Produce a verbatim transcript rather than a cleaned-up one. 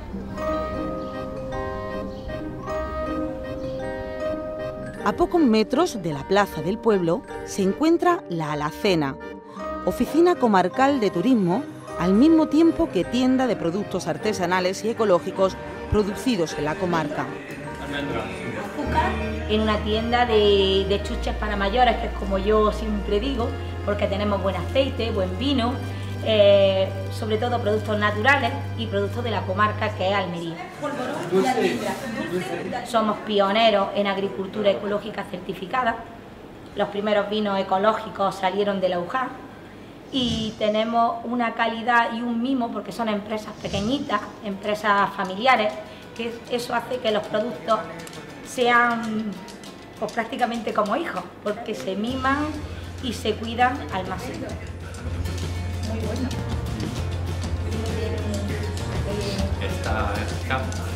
A pocos metros de la plaza del pueblo se encuentra La Alacena, oficina comarcal de turismo, al mismo tiempo que tienda de productos artesanales y ecológicos producidos en la comarca. Azúcar en una tienda de, de chuches para mayores, que es como yo siempre digo, porque tenemos buen aceite, buen vino, eh, sobre todo productos naturales y productos de la comarca, que es Almería. Somos pioneros en agricultura ecológica certificada. Los primeros vinos ecológicos salieron de la U J A y tenemos una calidad y un mimo, porque son empresas pequeñitas, empresas familiares, que eso hace que los productos sean pues, prácticamente como hijos, porque se miman y se cuidan al máximo. Muy bueno. Esta es